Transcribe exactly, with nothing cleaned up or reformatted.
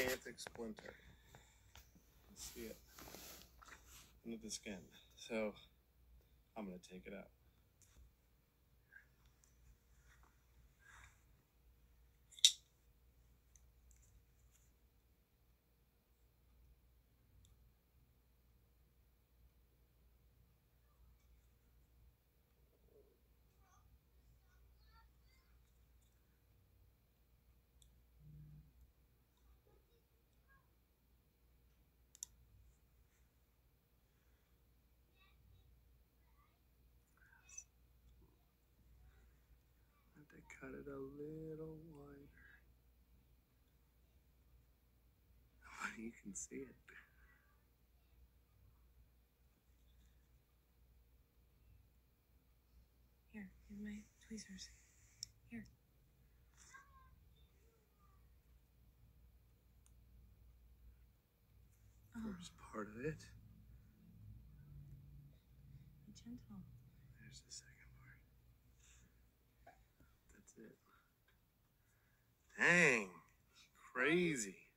gigantic splinter. Let's see it into the skin. So I'm gonna take it out. I cut it a little wider. You can see it. Here, here's my tweezers. Here. First part of it. Be gentle. There's the second part. That's it. Dang. Crazy.